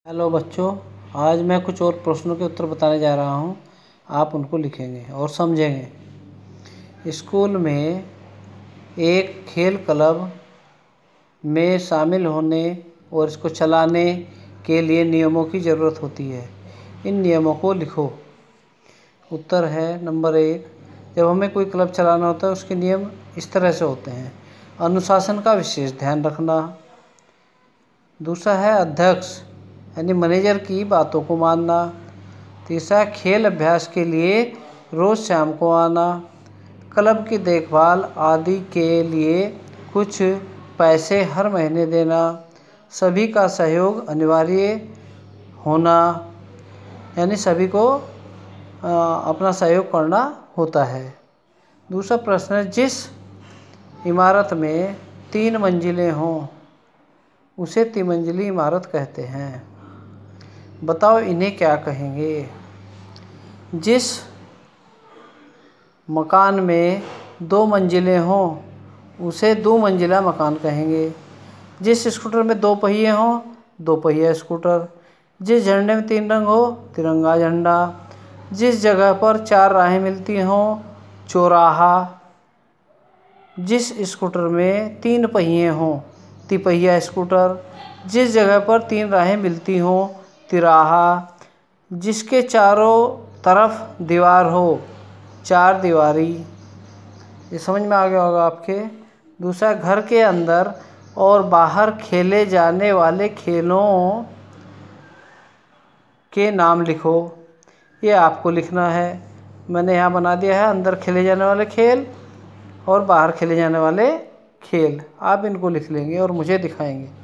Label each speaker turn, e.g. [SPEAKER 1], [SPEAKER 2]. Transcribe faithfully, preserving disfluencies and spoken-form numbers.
[SPEAKER 1] Hello बच्चों, आज मैं कुछ और प्रश्नों के उत्तर बताने जा रहा हूँ। आप उनको लिखेंगे और समझेंगे। स्कूल में एक खेल क्लब में शामिल होने और इसको चलाने के लिए नियमों की ज़रूरत होती है। इन नियमों को लिखो। उत्तर है नंबर एक, जब हमें कोई क्लब चलाना होता है उसके नियम इस तरह से होते हैं। अनुशासन का विशेष ध्यान रखना। दूसरा है अध्यक्ष यानी मैनेजर की बातों को मानना। तीसरा, खेल अभ्यास के लिए रोज़ शाम को आना। क्लब की देखभाल आदि के लिए कुछ पैसे हर महीने देना। सभी का सहयोग अनिवार्य होना, यानी सभी को आ, अपना सहयोग करना होता है। दूसरा प्रश्न है, जिस इमारत में तीन मंजिलें हों उसे तिमंजिली इमारत कहते हैं। बताओ इन्हें क्या कहेंगे। जिस मकान में दो मंजिलें हों उसे दो मंजिला मकान कहेंगे। जिस स्कूटर में दो पहिए हों दो पहिया स्कूटर। जिस झंडे में तीन रंग हो तिरंगा झंडा। जिस जगह पर चार राहें मिलती हों चौराहा। जिस स्कूटर में तीन पहिए हों तिपहिया स्कूटर। जिस जगह पर तीन राहें मिलती हों तिराहा। जिसके चारों तरफ दीवार हो चार दीवारी। ये समझ में आ गया होगा आपके। दूसरा, घर के अंदर और बाहर खेले जाने वाले खेलों के नाम लिखो। ये आपको लिखना है। मैंने यहाँ बना दिया है अंदर खेले जाने वाले खेल और बाहर खेले जाने वाले खेल। आप इनको लिख लेंगे और मुझे दिखाएंगे।